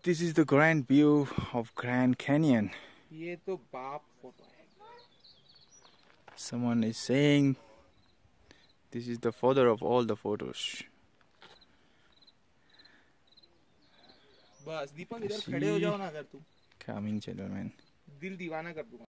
This is the grand view of Grand Canyon. ये तो बाप फोटो है. Someone is saying this is the father of all the photos. बस दीपक इधर खड़े हो जाओ ना अगर तुम. Coming, gentlemen. दिल दीवाना कर दूंगा.